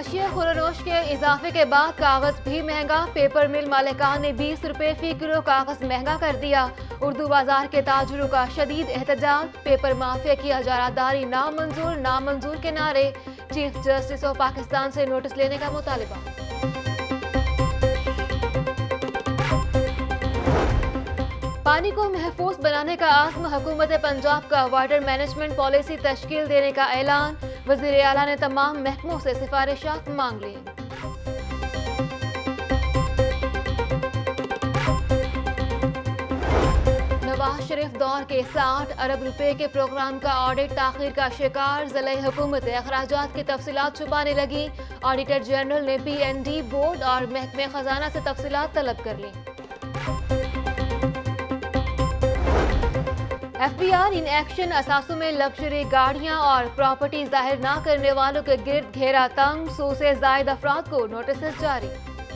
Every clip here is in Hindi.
अशिया खुरनोश के इजाफे के बाद कागज भी महंगा। पेपर मिल मालिकान ने 20 रुपए फी किलो कागज महंगा कर दिया। उर्दू बाजार के ताजरों का शदीद एहतजाज। पेपर माफिया की इजारादारी नामंजूर के नारे। चीफ जस्टिस ऑफ पाकिस्तान से नोटिस लेने का मुतालिबा। पानी को महफूज बनाने का आज़म। हुकूमत पंजाब का वाटर मैनेजमेंट पॉलिसी तश्कील देने का ऐलान। वज़ीर आला ने तमाम महकमों से सिफारिशात मांग ली। नवाज शरीफ दौर के 60 अरब रुपए के प्रोग्राम का ऑडिट ताखीर का शिकार। ज़िले हुकूमत अखराजात की तफसीलात छुपाने लगी। ऑडिटर जनरल ने PND बोर्ड और महकमे खजाना से तफसीलात तलब कर ली। FBI in action. असासों में लग्जरी गाड़ियां और प्रॉपर्टी जाहिर न करने वालों के गिर्द घेरा तंग। 100 से जायद अफराद को नोटिस जारी।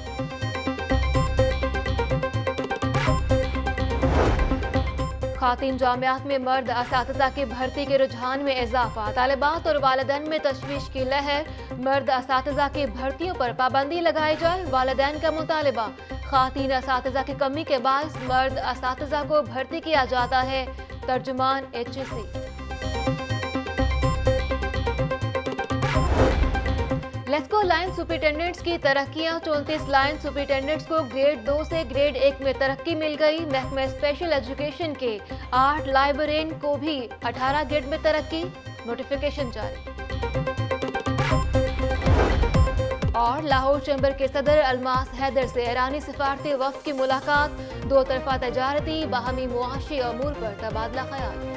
खातीन जामियात में मर्द असातिज़ा की भर्ती के रुझान में इजाफा। तालिबात और वालिदैन में तशवीश की लहर। मर्द असातिज़ा की भर्तियों पर पाबंदी लगाई जाए, वालिदैन का मुतालिबा। खातीन असातिज़ा की कमी के बायस मर्द असातिज़ा को भर्ती किया जाता है। तर्जुमान HEC। लेस्को लाइन सुपरिटेंडेंट्स की तरक्कियां। 34 लाइन सुपरिटेंडेंट्स को ग्रेड 2 से ग्रेड 1 में तरक्की मिल गई। महकमा स्पेशल एजुकेशन के 8 लाइब्रेरियन को भी 18 ग्रेड में तरक्की। नोटिफिकेशन जारी। और लाहौर चैम्बर के सदर अलमास हैदर से ईरानी सिफारती वफ्द की मुलाकात। 2 तरफा तजारती बाहमी मुआशी अमूर पर तबादला ख्याल।